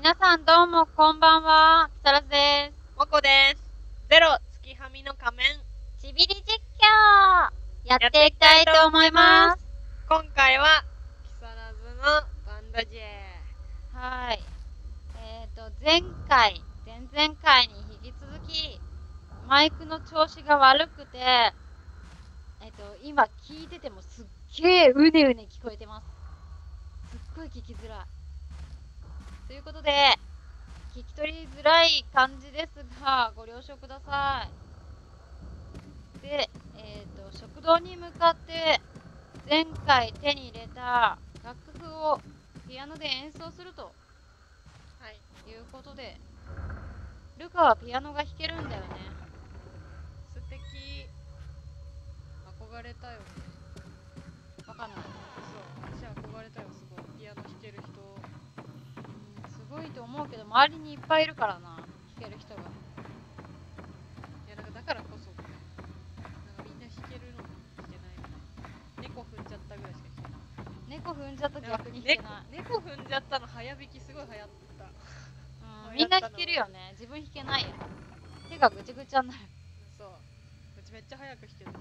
皆さんどうもこんばんは。木更津です。 もこです。ゼロ月はみの仮面ちびり実況やっていきたいと思います。 今回は木更津のバンドジェ。 はい。前回、前々回に引き続きマイクの調子が悪くて、今聞いててもすっげえうねうね聞こえてます。すっごい聞きづらい。ということで、聞き取りづらい感じですが、ご了承ください。で、食堂に向かって前回手に入れた楽譜をピアノで演奏するということで、ルカはピアノが弾けるんだよね。 素敵。憧れたよね。 わかんない。 そう、私憧れたよ。すごいピアノ弾ける人。 すごいと思うけど、周りにいっぱいいるからな、弾ける人が。 いや、なんかだからこそなんかみんな弾けるのに弾けないみたいな。猫踏んじゃったぐらいしか弾けない。 猫踏んじゃった逆に弾けない。 猫踏んじゃったの早弾きすごい流行った。 みんな弾けるよね。自分弾けないよ。手がぐちゃぐちゃになる。 そう。うちめっちゃ早く弾けたよ。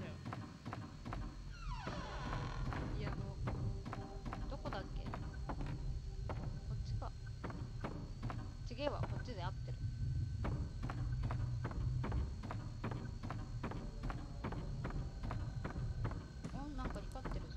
ピアノ。 どこだっけ？こっちか。ちげえわ、こっちで合ってる。なんか光ってるぞ。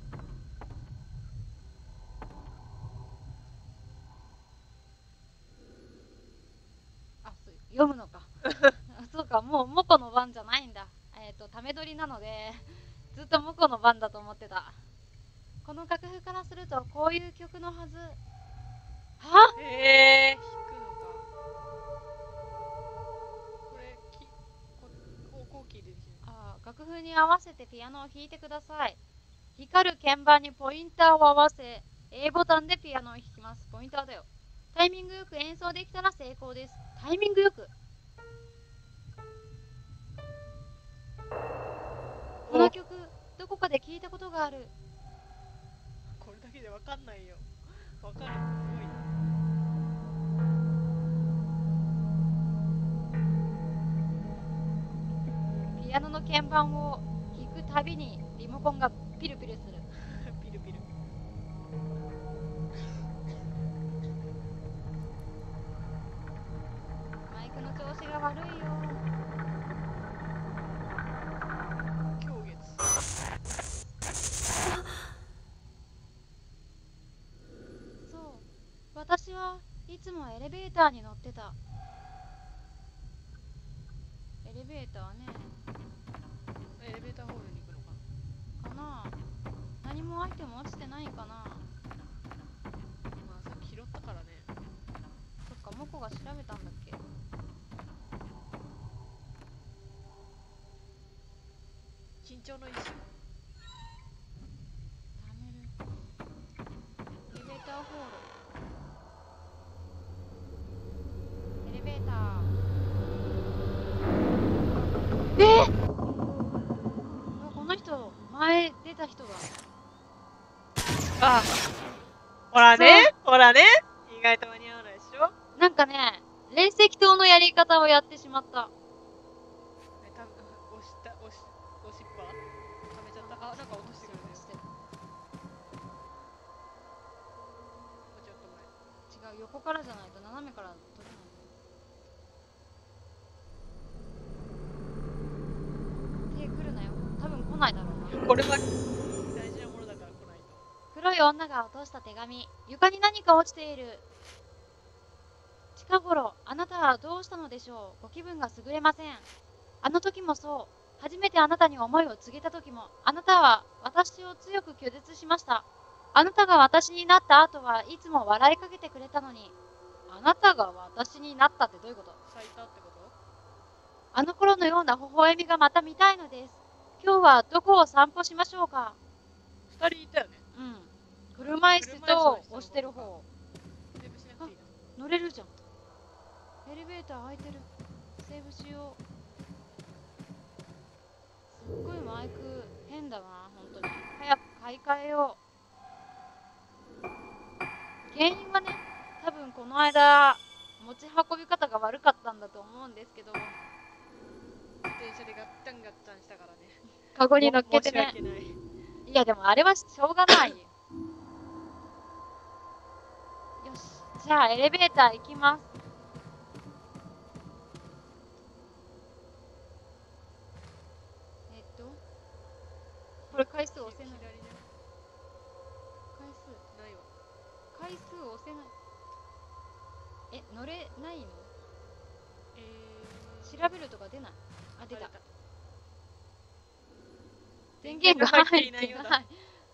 あ、読むのか。そうか、もうモコの番じゃないんだ。ため撮りなので、ずっとモコの番だと思ってた。この楽譜からするとこういう曲のはず。は？ へえ、弾くのか。これ方向キーでできる。 楽譜に合わせてピアノを弾いてください。光る鍵盤にポインターを合わせ、A ボタンでピアノを弾きます。ポインターだよ。タイミングよく演奏できたら成功です。タイミングよく。この曲、どこかで聞いたことがある。 これだけでわかんないよ。わかる。すごい。 ピアノの鍵盤を弾くたびにリモコンがピルピルする。 ピルピル。 マイクの調子が悪いよ。 狂月。 そう、私はいつもエレベーターに乗ってた。エレベーターね。 エレベーターホールに行くのかな。何もアイテム落ちてないかな。 まあさっき拾ったからね。 そっか、モコが調べたんだっけ。 緊張の一瞬。 貯める。エレベーターホール。エレベーター。この人、前出た人だ。 ああ。ほらね、ほらね。意外と間に合わないでしょ。 なんかね、連石塔のやり方をやってしまった。 押しっぱはめちゃった。あ、なんか落としてくるね。もうちょっと前。違う、横からじゃないと斜めから取れない。手来るなよ。多分来ないだろうな。 これは大事なものだから来ないと。 黒い女が落とした手紙。床に何か落ちている。近頃、あなたはどうしたのでしょう。ご気分が優れません。あの時もそう。初めてあなたに思いを告げた時も、あなたは私を強く拒絶しました。あなたが私になった後はいつも笑いかけてくれたのに。あなたが私になったってどういうこと？ 咲いたってこと？ あの頃のような微笑みがまた見たいのです。今日はどこを散歩しましょうか ？2人いたよね。 車椅子と押してる方。 セーブしなくていいな。 乗れるじゃん。エレベーター開いてる。セーブしよう。すっごいマイク変だな、本当に。早く買い替えよう。原因はね、多分この間持ち運び方が悪かったんだと思うんですけど、 自転車でガッチャンガッチャンしたからね。 カゴに乗っけてね。 申し訳ない。 いやでもあれはしょうがないよ。よし、じゃあエレベーター行きます。これ回数押せない。 左ね。ないわ。 回数押せない。乗れないの？調べるとか出ない。あ、出た。電源が入ってない。 じゃあ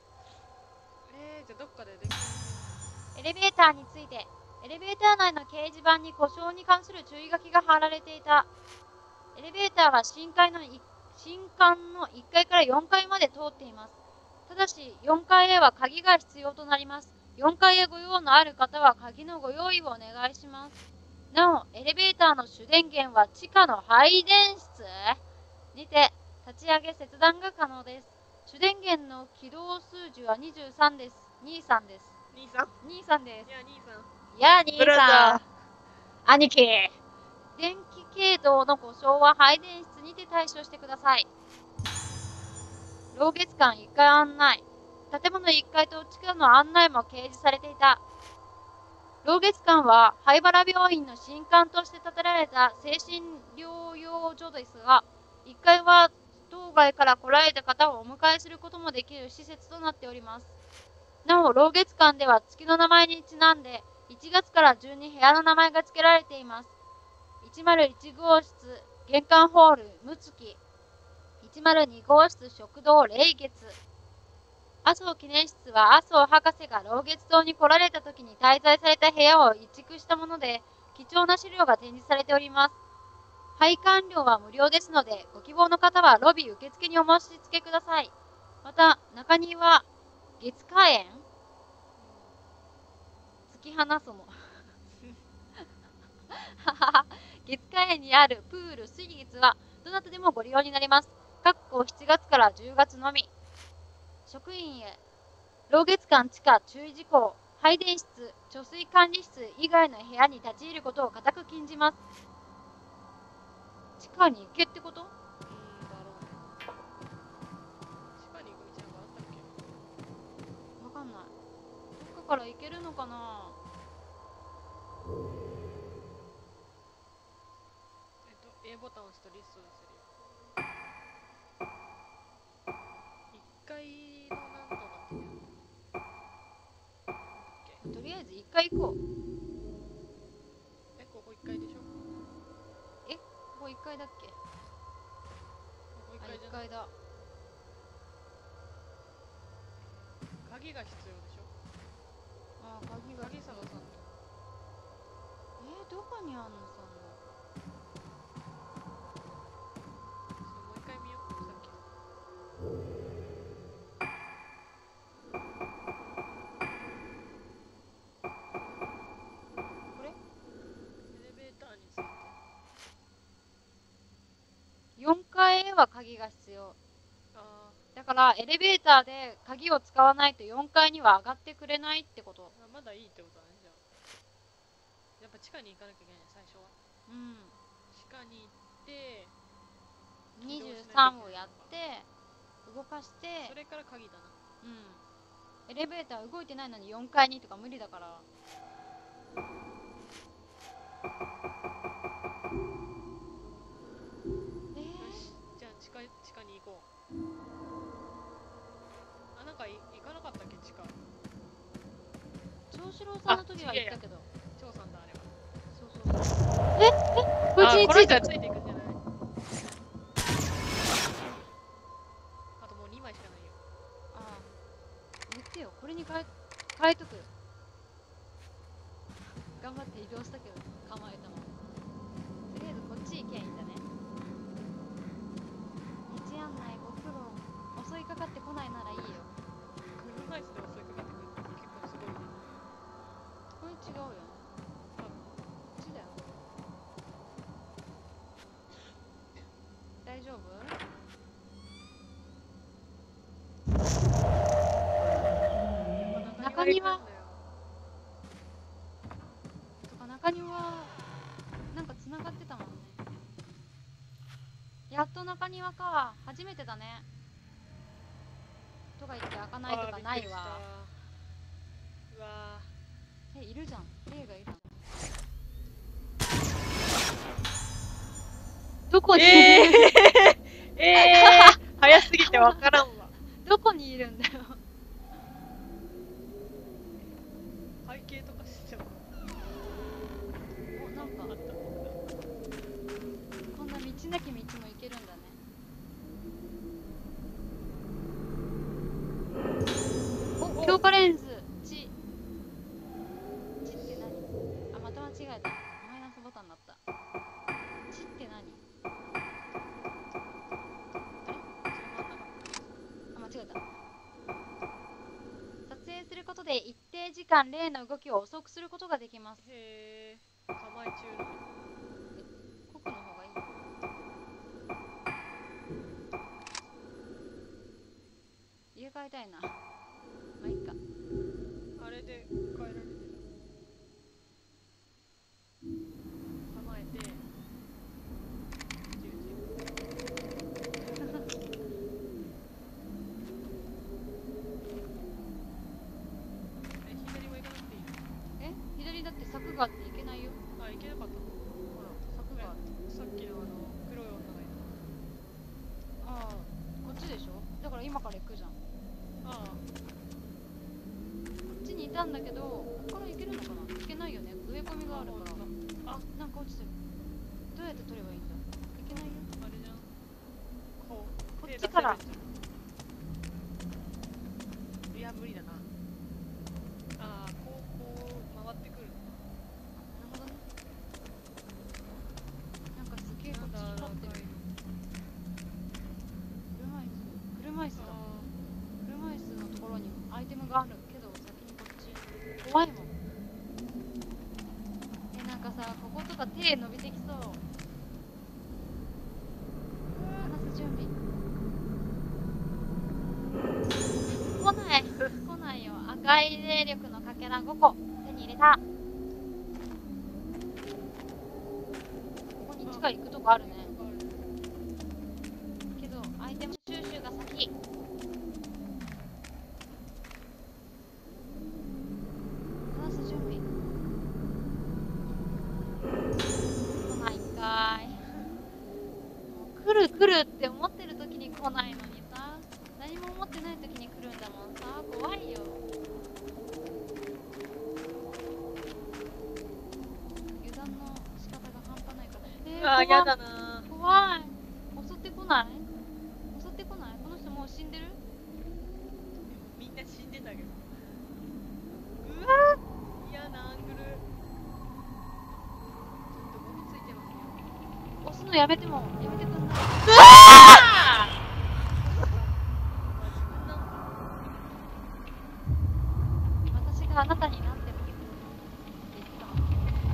どっかでできる。 エレベーターについて。エレベーター内の掲示板に故障に関する注意書きが貼られていた。エレベーターは新館の1階から4階まで通っています。ただし4階へは鍵が必要となります。4階へご用のある方は鍵のご用意をお願いします。なお、エレベーターの主電源は地下の配電室にて立ち上げ切断が可能です。主電源の起動数字は23です。23です。23です。 いや兄さん。 いや兄さん。兄貴。電気系統の故障は配電室にて対処してください。老月館1階案内。建物1階と地下の案内も掲示されていた。老月館は灰原病院の新館として建てられた精神療養所ですが、1階は当該から来られた方をお迎えすることもできる施設となっております。なお、老月館では月の名前にちなんで1月から順に部屋の名前が付けられています。101号室玄関ホールむつき、102号室食堂霊月。麻生記念室は麻生博士が老月堂に来られた時に滞在された部屋を移築したもので、貴重な資料が展示されております。拝観料は無料ですので、ご希望の方はロビー受付にお申し付けください。また、中には月火園月花その月火園にあるプール水月はどなたでもご利用になれます。7月から10月のみ。職員へ、老月館地下注意事項、配電室、貯水管理室以外の部屋に立ち入ることを固く禁じます。地下に行けってこと？ だろうね。地下に行く道なんかあったっけ？ わかんない。どっかから行けるのかな？ A ボタンを押すとリスト出せるよ。1階のなんとかっていう。 とりあえず1回行こう。 ここ1階でしょ？ ここ1階だっけ？ ここ1階じゃ 1 ない？ 階だ。 鍵が必要でしょ？ 鍵が。 鍵探さんと。 どこにあんのそんな。 もう1回見よう。さっきこれ？ エレベーターについて。 4階へは鍵が必要。だからエレベーターで鍵を使わないと4階には上がってくれないってこと。 まだいいってことだね。じゃあやっぱ地下に行かなきゃいけない。最初は地下に行って 23をやって動かして、 それから鍵だな。 エレベーター動いてないのに4階にとか無理だから。 じゃあ地下に行こう。なんか行かなかったっけ？地下長四郎さんの時は行ったけど。 長さんだあれは。 こいつについてついていくんじゃない？あともう2枚しかないよ。 言ってよ。これに変えとく。頑張って移動したけど構えたの。とりあえずこっち行けばいいんだね。道案内ご苦労。襲いかかってこないならいいよ。 車椅子で襲いかかってくるって結構すごいね。 これ違うよね。こっちだよ。大丈夫？中庭やっと中庭か。初めてだね。とか言って開かないとかないわ。 うわいるじゃん。霊がいるじゃん。どこに、 早すぎてわからんわ。 どこにいるんだよ。 背景とかしてもお、なんかあった。 こんな道なき道も行けるんだね。お、強化レンズ。血って何？あ、また間違えた。マイナスボタンになった。血って何？あ、間違えた。撮影することで一定時間霊の動きを遅くすることができます。 へえ、構え中の。 濃くの方がいい。入れ替えたいな。まあいいか。 あれで変えられる。構えて。左も行かなくていいの？ え、左だって柵があって行けないよ。 あ、行けなかった。 ほら、柵があって。 さっきの黒い女がいああ、こっちでしょ。だから今から行くじゃん。こた。ああ。 っちにいたんだけど、ここから行けるのかな。行けないよね。植え込みがあるから。あ、なんか落ちてる。どうやって取ればいいんだ。いけないよ。 あれじゃん。ここっちから。 いや、無理だな。ああ、こう回ってくる。 なるほどね。なんかすげえこっち光ってる。車椅子だ。車椅子のところにアイテムがあるけど、先にこっち。怖いもん。なんかさ、こことか手伸びてきそう。話す準備。来ないよ。赤い霊力のかけら5個手に入れた。ここに地下行くとこあるね。けどアイテム収集が先。話す準備。来ないんかい。もう来るって思ってる時に来ないのにさ、何も思ってない時に来るんだもんさ。怖いよ。油断の仕方が半端ないから。 ああ、やだな。 怖い。襲ってこない？襲ってこない？この人もう死んでる？ みんな死んでたけど。うわー、嫌なアングル。ちょっとゴミついてますよ。 押すのやめてくんない？私があなたになっても言ったの。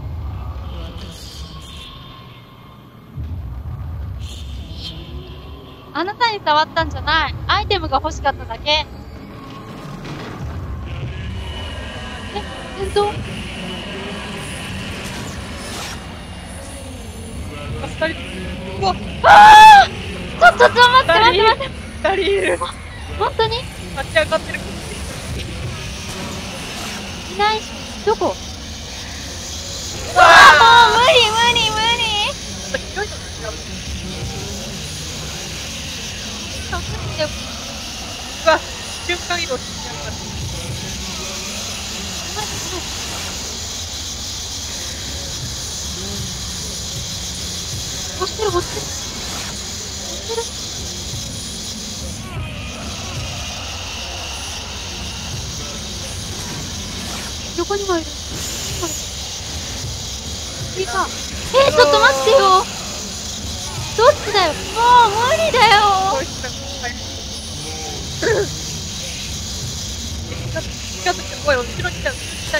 あなたに触ったんじゃない。アイテムが欲しかっただけ。戦闘？ うわっ、 あー！ちょっと待って。 2人いる。 本当に？ 立ち上がってる。 いないし、どこ？うわー、もう無理。 うわ、瞬間移動しちゃった。 押してる。横にもいる。いいか。ちょっと待ってよ。どっちだよ。もう無理だよ。 近づいて、おい、後ろに来た。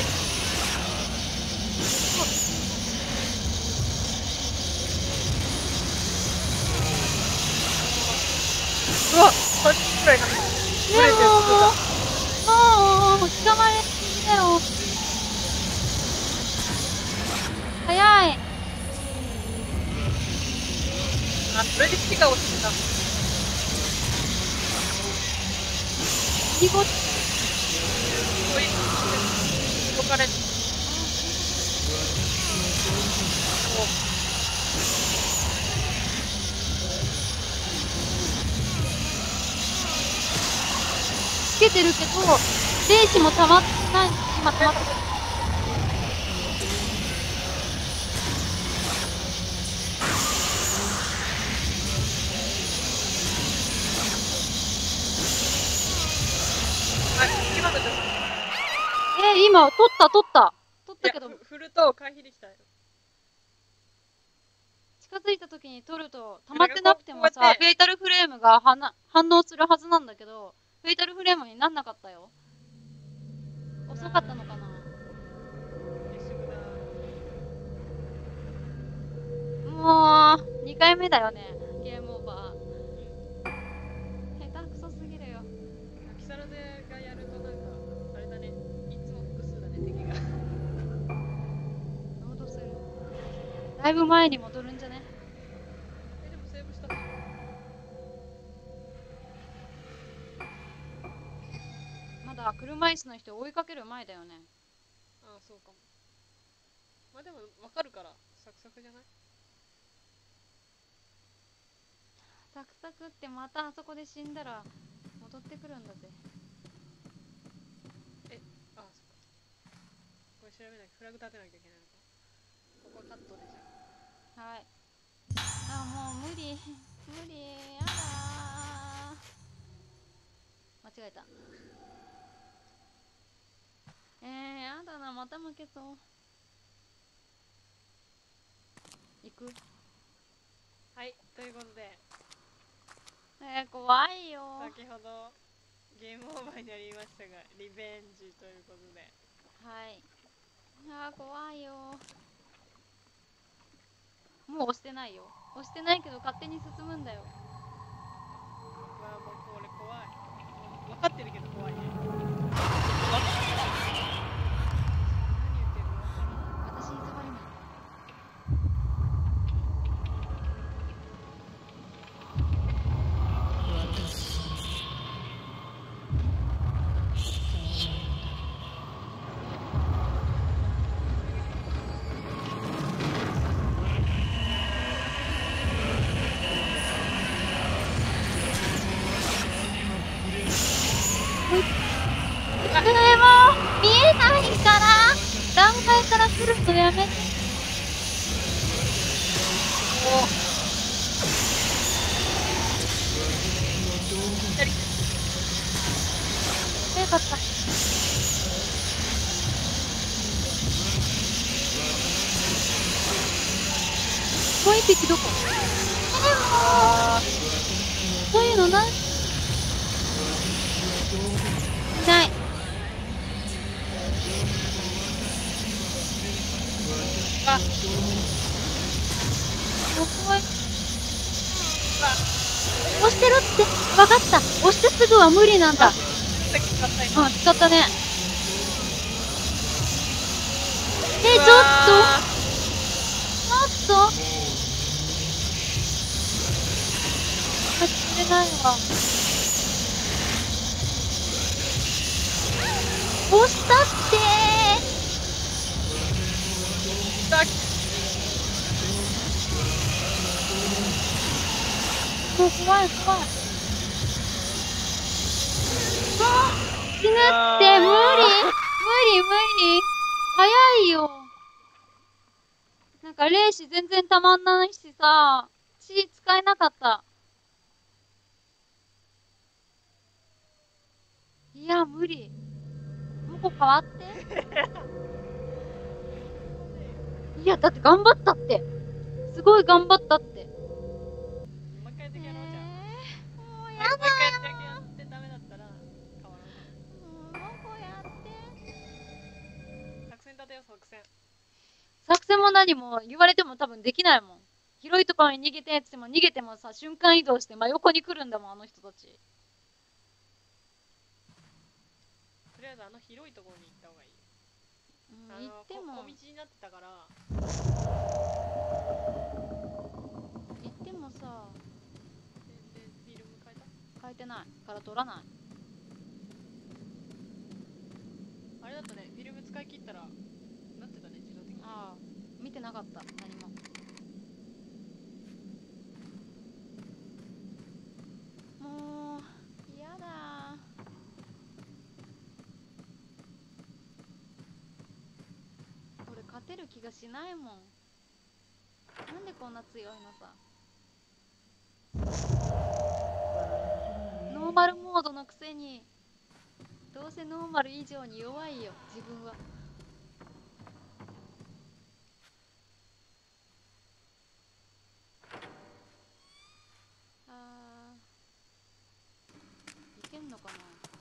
うわ、3人くらいなんだ。 でも、もう、捕まれすぎだよ。早い。 あ、それで木が落ちてた。 見事。 こういう動かれて。 つけてるけど、霊視もたまってない。今たまってる。 あ、今の女性。 今、取ったけど、 振ると回避できたよ。 近づいた時に取ると、溜まってなくてもさ、 こうやってフェイタルフレームが反応するはずなんだけど、フェイタルフレームになんなかったよ。遅かったのかな。もう、2回目だよね、ゲームオーバー。下手くそすぎるよ。 キサラデがやるとなんか、あれだね、いつも複数だね、敵が。 ロードする。だいぶ前に戻るんじゃね。 でもセーブした。 まだ車椅子の人を追いかける前だよね。 ああ、そうかも。まあでも分かるからサクサクじゃない？ サクサクってまたあそこで死んだら戻ってくるんだぜ。 ああ、そっか。これ調べなきゃ、フラグ立てなきゃいけないのか。ここはカットでじゃはい。あ、もう無理やだー。間違えた。やだな、また負けそう。行く？ はい、ということで怖いよ。 先ほどゲームオーバーになりましたが、リベンジということで。 はい。怖いよ。もう押してないよ。押してないけど勝手に進むんだよ。 わあ、もうこれ怖い。もう分かってるけど怖いね。何言ってるの分から私に触るの。もう見えないから、段階から来るのやめて。よかった。もう一匹どこ？もうそういうのない？ない。 あ、 怖い。押してるって分かった。押してすぐは無理なんだ。使ったね。ちょっと待ってないわ。押したってもう怖い。死ぬって無理。早いよ。なんか霊視全然たまんないしさ、血使えなかった。いや、無理。もうこ変わって。いや、だって頑張ったって。すごい頑張ったって。 もう一回だけやろうじゃん。 もうやもう一回だだけやってダメだったら変わらない。 もうこうやって。 作戦立てよ、作戦。 作戦も何も言われても多分できないもん。広いところに逃げてって言っても逃げてもさ、瞬間移動して真横に来るんだもん、あの人たち。 とりあえずあの広いところに行った方がいい。 行っても小道になってたから。 行ってもさ、 から取らない。 あれだったね、フィルム使い切ったらなってたね、自動的に。 ああ、見てなかった、何も。もう嫌だ。俺勝てる気がしないもん。なんでこんな強いのさ。ノーマルモードのくせに、どうせノーマル以上に弱いよ自分は。あー、いけんのかな。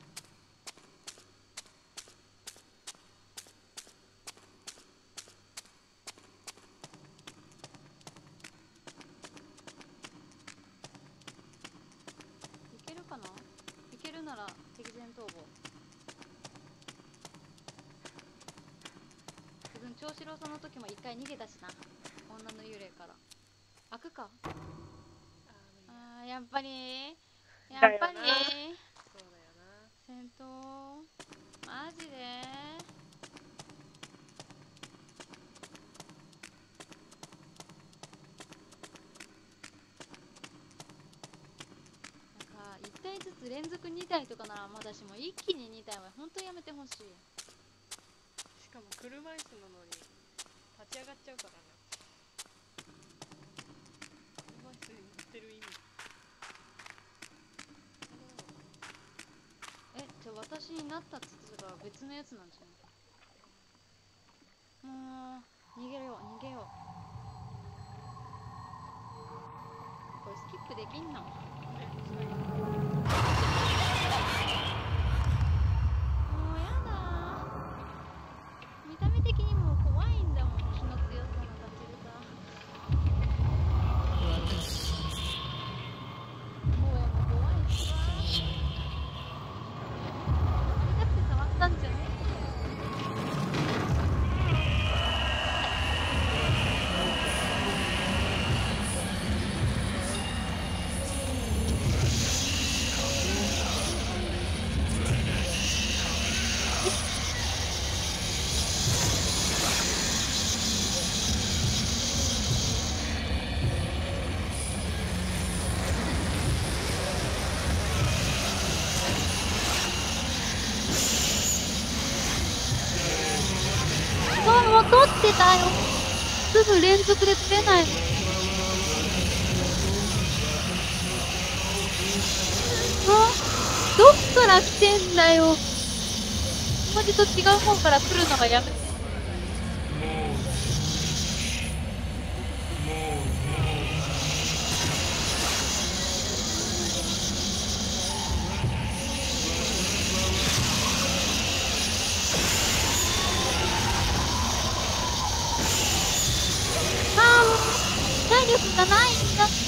いけるかな。いけるなら敵前逃亡。自分長四郎さんの時も一回逃げたしな、女の幽霊から。開くか。 あー、無理だ。 あー、やっぱりやだよなっぱりそうだよな。 戦闘マジで。なんか1体ずつ連続2体とかならまだしも一気に2体は本当にやめてほしい。 しかも車椅子なのに立ち上がっちゃうからね。車椅子に乗ってる意味。 じゃあ私になったっつってたから別のやつなんじゃない。もう逃げよう逃げよう。これスキップできんの。もうやだ。見た目的にもう怖いんだもん、気の強さのガチルタ。声も怖いしさ。あれだって触ったんじゃねえよ。もう取ってたよ。すぐ連続で取れないの。どっから来てんだよ。文字と違う方から来るのがやめて。あー、もう体力がないんだ。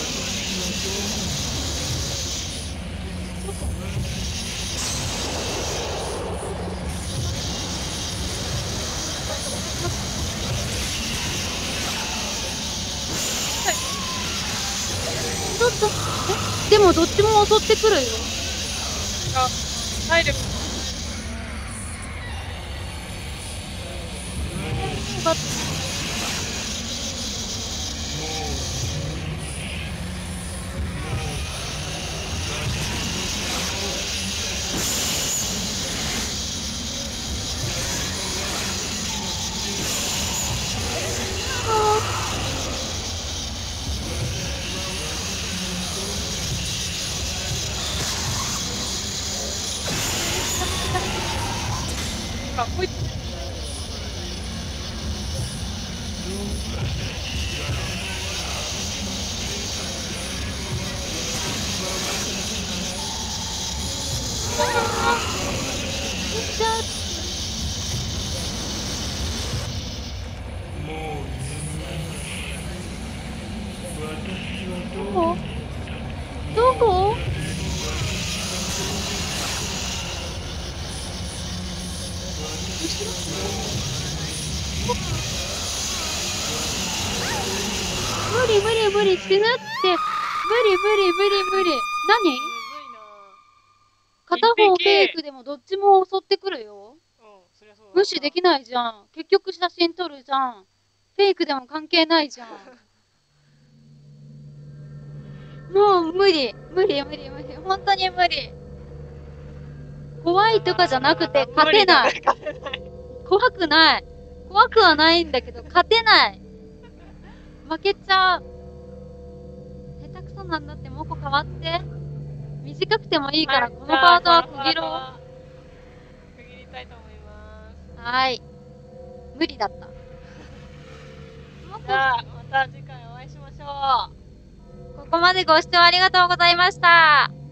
ちょっとでもどっちも襲ってくるよ。 あ、体力。あ、こいつ。 どこ？無理無理無理死ぬって。無理無理無理無理。何？ むずいな。 片方フェイクでもどっちも襲ってくるよ。 そりゃそうだ。 無視できないじゃん。結局写真撮るじゃん。フェイクでも関係ないじゃん。もう無理。無理。本当に無理。怖いとかじゃなくて勝てない。怖くない。怖くはないんだけど、勝てない。負けちゃう。下手くそなんだって、もこ変わって。短くてもいいから、このパートは区切ろう。 区切りたいと思います。 はい。無理だった。 じゃあ、また次回お会いしましょう。 ここまでご視聴ありがとうございました。